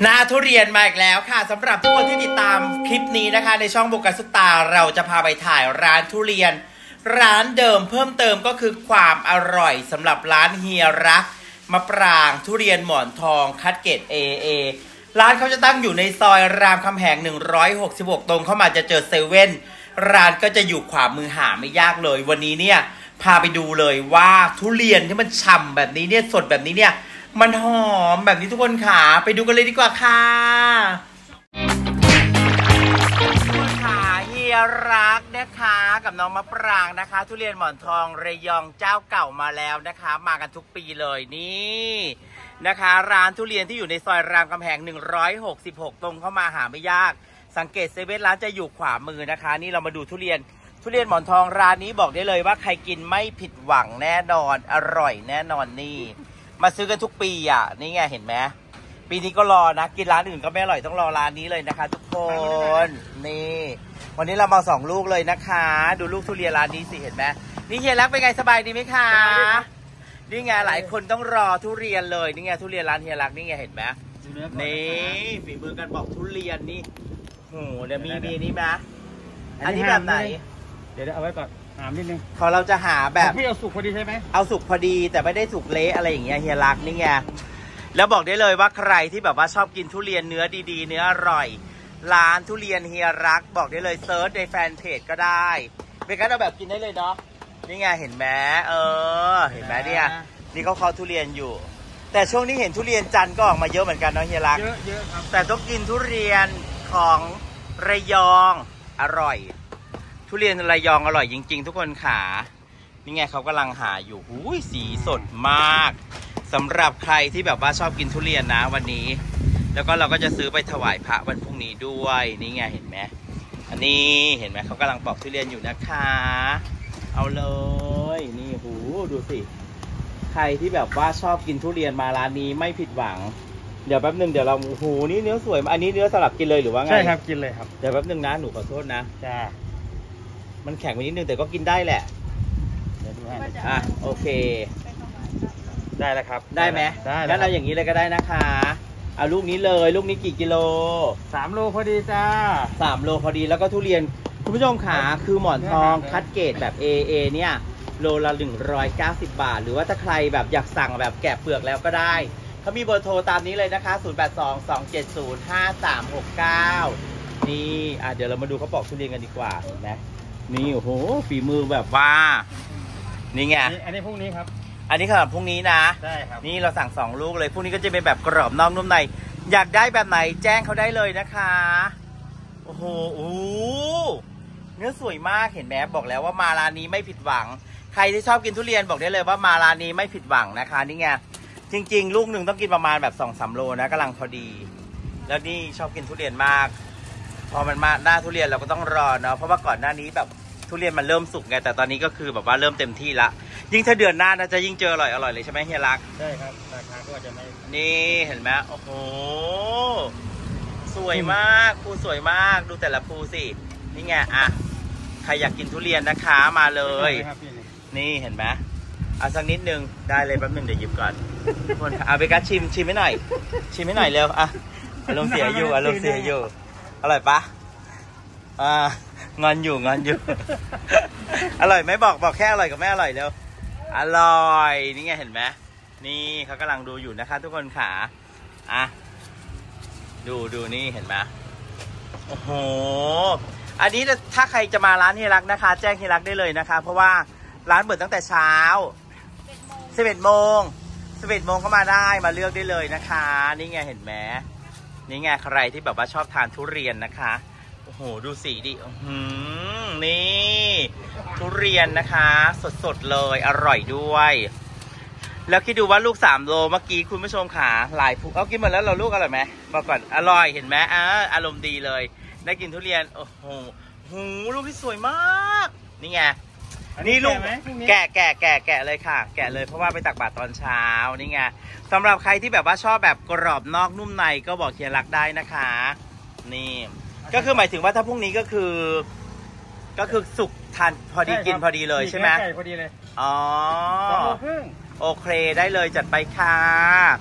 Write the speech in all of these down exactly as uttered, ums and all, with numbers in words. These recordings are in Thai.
หน้าทุเรียนมาอีกแล้วค่ะสำหรับทุกคนที่ติดตามคลิปนี้นะคะในช่องโบกัสซุปตาเราจะพาไปถ่ายร้านทุเรียนร้านเดิมเพิ่มเติมก็คือความอร่อยสำหรับร้านเฮียรักมะปรางทุเรียนหมอนทองคัดเกรด เอ เอ ร้านเขาจะตั้งอยู่ในซอยรามคำแหงหนึ่งร้อยหกสิบหกตรงเข้ามาจะเจอเซเว่นร้านก็จะอยู่ขวามือหาไม่ยากเลยวันนี้เนี่ยพาไปดูเลยว่าทุเรียนที่มันฉ่ำแบบนี้เนี่ยสดแบบนี้เนี่ยมันหอมแบบนี้ทุกคนค่ะไปดูกันเลยดีกว่าค่ะค่ะเฮียรักนะคะกับน้องมะปรางนะคะทุเรียนหมอนทองระยองเจ้าเก่ามาแล้วนะคะมากันทุกปีเลยนี่นะคะร้านทุเรียนที่อยู่ในซอยรามคำแหงหนึ่งร้อยหกสิบหกตรงเข้ามาหาไม่ยากสังเกตเซเว่นร้านจะอยู่ขวามือนะคะนี่เรามาดูทุเรียนทุเรียนหมอนทองร้านนี้บอกได้เลยว่าใครกินไม่ผิดหวังแน่นอนอร่อยแน่นอนนี่มาซื้อกันทุกปีอ่ะนี่ไงเห็นไหมปีนี้ก็รอนะกินร้านอื่นก็ไม่อร่อยต้องรอร้านนี้เลยนะคะทุกคนนี่วันนี้เรามาสองลูกเลยนะคะดูลูกทุเรียนร้านนี้สิเห็นไหมนี่เฮียรักเป็นไงสบายดีไหมคะนี่ไงหลายคนต้องรอทุเรียนเลยนี่ไงทุเรียนร้านเฮียรักนี่ไงเห็นไหมนี่ฝีมือกันบอกทุเรียนนี่โหเดี๋ยวมีมีนี่ไหมอันนี้แบบไหนเดี๋ยวเอาไว้ก่อนถามนิดนึงของเราจะหาแบบพี่เอาสุกพอดีใช่ไหมเอาสุกพอดีแต่ไม่ได้สุกเละอะไรอย่างเงี้ยเฮียรักนี่ไงแล้วบอกได้เลยว่าใครที่แบบว่าชอบกินทุเรียนเนื้อดีๆเนื้ออร่อยร้านทุเรียนเฮียรักบอกได้เลยเซิร์ชในแฟนเพจก็ได้เป็นการเอาแบบกินได้เลยเนาะนี่ไงเห็นไหมเออเห็นไหมเนี่ยนี่เขาเคาะทุเรียนอยู่แต่ช่วงนี้เห็นทุเรียนจันทร์ก็ออกมาเยอะเหมือนกันเนาะเฮียรักเยอะเยอะครับแต่ต้องกินทุเรียนของระยองอร่อยทุเรียนระยองอร่อยจริงๆทุกคนขานี่ไงเขากำลังหาอยู่หูยสีสดมากสำหรับใครที่แบบว่าชอบกินทุเรียนนะวันนี้แล้วก็เราก็จะซื้อไปถวายพระวันพรุ่งนี้ด้วยนี่ไงเห็นไหมอันนี้เห็นไหมเขากำลังปอกทุเรียนอยู่นะคะเอาเลยนี่หูดูสิใครที่แบบว่าชอบกินทุเรียนมาร้านนี้ไม่ผิดหวังเดี๋ยวแป๊บนึงเดี๋ยวเราหูนี่เนื้อสวยอันนี้เนื้อสลับกินเลยหรือว่าไงใช่ครับกินเลยครับเดี๋ยวแป๊บนึงนะหนูขอโทษนะจ้ามันแข็งไปนิดนึงแต่ก็กินได้แหละอ่ะโอเคได้แล้วครับได้ไหมได้งั้นเราอย่างนี้เลยก็ได้นะคะเอาลูกนี้เลยลูกนี้กี่กิโลสามโลพอดีจ้าสามโลพอดีแล้วก็ทุเรียนคุณผู้ชมขาคือหมอนทองคัดเกรดแบบ เอ เอ เนี่ยโลละหนึ่งร้อยเก้าสิบบาทหรือว่าถ้าใครแบบอยากสั่งแบบแกะเปลือกแล้วก็ได้เขามีเบอร์โทรตามนี้เลยนะคะศูนย์ แปด สอง สอง เจ็ด ศูนย์ ห้า สาม หก เก้านี่อ่ะเดี๋ยวเรามาดูเขาปอกทุเรียนกันดีกว่าเห็นไหมนี่โอ้โหฝีมือแบบว่านี่ไงอันนี้พรุ่งนี้ครับอันนี้สำหรับพรุ่งนี้นะใช่ครับนี่เราสั่งสองลูกเลยพรุ่งนี้ก็จะเป็นแบบกรอบนอกนุ่มในอยากได้แบบไหนแจ้งเขาได้เลยนะคะโอ้โหเนื้อสวยมากเห็นไหมบอกแล้วว่ามาร้านนี้ไม่ผิดหวังใครที่ชอบกินทุเรียนบอกได้เลยว่ามาร้านนี้ไม่ผิดหวังนะคะนี่ไงจริงๆลูกหนึ่งต้องกินประมาณแบบสองสามโลนะกำลังพอดีแล้วนี่ชอบกินทุเรียนมากพอมันมาหน้าทุเรียนเราก็ต้องรอเนาะเพราะว่าก่อนหน้านี้แบบทุเรียนมันเริ่มสุกไงแต่ตอนนี้ก็คือแบบว่าเริ่มเต็มที่ละยิ่งถ้าเดือนหน้าน่าจะยิ่งเจออร่อยอร่อยเลยใช่ไหมเฮียรักใช่ครับราคาก็จะไม่นี่เห็นไหมโอ้โหสวยมากภูสวยมากดูแต่ละภูสินี่ไงอ่ะใครอยากกินทุเรียนนะคะมาเลยนี่เห็นไหมเอาสักนิดนึงได้เลยแป๊บนึงเดี๋ยวหยิบก่อนคนเอาไปกัดชิมชิมให้หน่อยชิมให้หน่อยเร็วอ่ะอารมณ์เสียอยู่อารมณ์เสียอยู่อร่อยปะอ่างอนอยู่งอนอยู่อร่อยไหมบอกบอกแค่อร่อยกับไม่อร่อยเร็วอร่อยนี่ไงเห็นไหมนี่เขากำลังดูอยู่นะคะทุกคนขาอ่ะดูดูนี่เห็นไหมโอ้โหอันนี้ถ้าใครจะมาร้านเฮียรักนะคะแจ้งเฮียรักได้เลยนะคะเพราะว่าร้านเปิดตั้งแต่เช้าสิบเอ็ดโมงสิบเอ็ดโมงก็มาได้มาเลือกได้เลยนะคะนี่ไงเห็นไหมนี่ไงใครที่แบบว่าชอบทานทุเรียนนะคะโอ้โหดูสีดิอืมนี่ทุเรียนนะคะสดๆเลยอร่อยด้วยแล้วคิดดูว่าลูกสามโลเมื่อกี้คุณผู้ชมขาหลายภูเอากินหมดแล้วเราลูกอร่อยไหมบอกก่อนอร่อยเห็นไหมอ่าอารมณ์ดีเลยได้กินทุเรียนโอ้โหหูลูกที่สวยมากนี่ไงนี่ลูกแกะแกะแกะแกะเลยค่ะแกะเลยเพราะว่าไปตักบาตรตอนเช้านี่ไงสำหรับใครที่แบบว่าชอบแบบกรอบนอกนุ่มในก็บอกเฮียรักได้นะคะนี่ก็คือหมายถึงว่าถ้าพรุ่งนี้ก็คือก็คือสุกทานพอดีกินพอดีเลยใช่ไหมใช่พอดีเลยอ๋อสองโลครึ่งโอเคได้เลยจัดไปค่ะ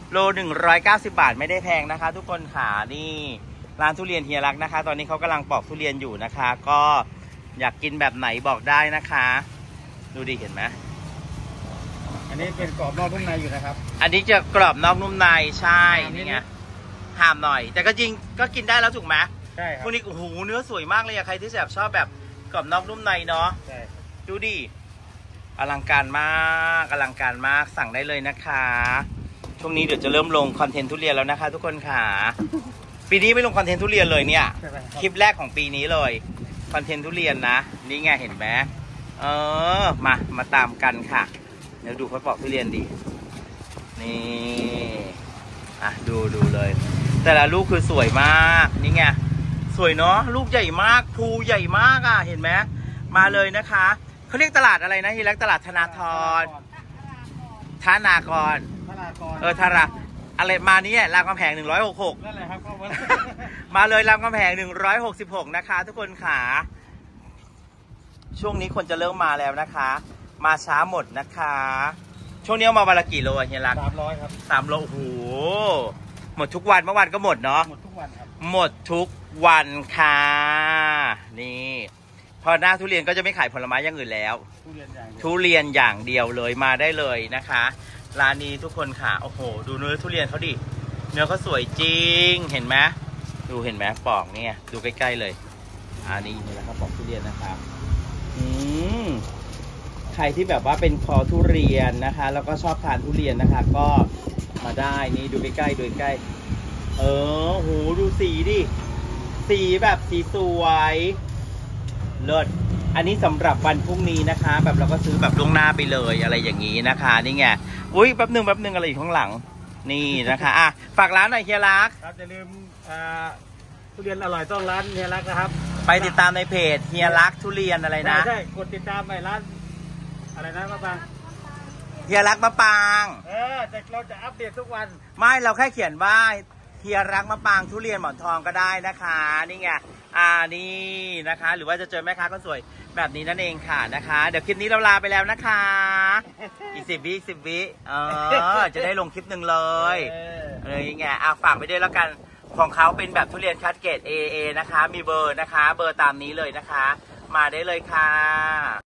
โลหนึ่งร้อยเก้าสิบบาทไม่ได้แพงนะคะ ทุกคนค่ะนี่ร้านทุเรียนเฮียรักนะคะ ตอนนี้เขากำลังปอกทุเรียนอยู่นะคะ ก็อยากกินแบบไหนบอกได้นะคะ ดูดิเห็นไหมอันนี้เป็นกรอบนอกนุ่มในอยู่นะครับอันนี้จะกรอบนอกนุ่มในใช่นี่ไงห้ามหน่อย แต่ก็จริงก็กินได้แล้วถูกไหมใช่ครับพวกนี้โอ้โหเนื้อสวยมากเลยอะใครที่แบบชอบแบบกรอบนอกนุ่มในเนาะใช่ดูดิอลังการมากอลังการมากสั่งได้เลยนะคะช่วงนี้เดี๋ยวจะเริ่มลงคอนเทนต์ทุเรียนแล้วนะคะ ทุกคนค่ะปีนี้ไม่ลงคอนเทนต์ทุเรียนเลยเนี่ยคลิปแรกของปีนี้เลยคอนเทนต์ทุเรียนนะนี่ไงเห็นไหมเออมามาตามกันค่ะเดี๋ยวดูเขาปอกทุเรียนดินี่อ่ะดูดูเลย แต่ละลูกคือสวยมากนี่ไงสวยเนาะลูกใหญ่มากภูใหญ่มากอ่ะเห็นไหมมาเลยนะคะเขาเรียกตลาดอะไรนะที่แรกตลาดธนาธรธนากรธนากรเออธนาอะไรมานี้รามคำแหงหนึ่งร้อยหกหกนั่นแหละครับเข้ามามาเลยรามคำแหงหนึ่งร้อยหกสิบหกนะคะ ทุกคนขาช่วงนี้คนจะเริ่มมาแล้วนะคะ มาช้าหมดนะคะ ช่วงนี้เอามาวันละกี่โลเฮียรักสามร้อยครับสามโลโอ้โหหมดทุกวันเมื่อวานก็หมดเนาะหมดทุกวันครับหมดทุกวันค่ะนี่พอหน้าทุเรียนก็จะไม่ขายผลไม้อย่างอื่นแล้วทุเรียนอย่างเดียวทุเรียนอย่างเดียวเลยมาได้เลยนะคะร้านนี้ทุกคนค่ะโอ้โหดูเนื้อทุเรียนเขาดิเนื้อเขาสวยจริงเห็นไหมดูเห็นไหมปอกเนี่ยดูใกล้ๆเลยอันนี้นี่แหละครับปอกทุเรียนนะครับอืมใครที่แบบว่าเป็นคอทุเรียนนะคะ แล้วก็ชอบทานทุเรียนนะคะ ก็มาได้นี่ดูใกล้ๆดูใกล้เออโหดูสีดิสีแบบสีสวยเลิศอันนี้สำหรับวันพรุ่งนี้นะคะ แบบเราก็ซื้อแบบล่วงหน้าไปเลยอะไรอย่างนี้นะคะนี่ไงอุ้ยแป๊บหนึ่งแป๊บหนึ่งอะไรอยู่ข้างหลังนี่นะคะอ่ะฝากร้านหน่อยเฮียรักครับอย่าลืมอ่าทุเรียนอร่อยต้องร้านเฮียรักนะครับไปติดตามในเพจเฮียรักทุเรียนอะไรนะใช่กดติดตามไปร้านอะไรนะป้าปังเฮียรักมะปางเออแต่เราจะอัปเดตทุกวันไม่เราแค่เขียนว่าเฮียรักมะปางทุเรียนหมอนทองก็ได้นะคะนี่ไงอ่านี่นะคะ หรือว่าจะเจอแม่ค้าก็สวยแบบนี้นั่นเองค่ะนะคะ เดี๋ยวคลิปนี้เราลาไปแล้วนะคะอีกสิบวิสิบวิเออจะได้ลงคลิปหนึ่งเลยเลยไงอ่ะฝากไปด้วยแล้วกันของเขาเป็นแบบทุเรียนคัดเกรด เอ เอ นะคะ มีเบอร์นะคะ เบอร์ตามนี้เลยนะคะ มาได้เลยค่ะ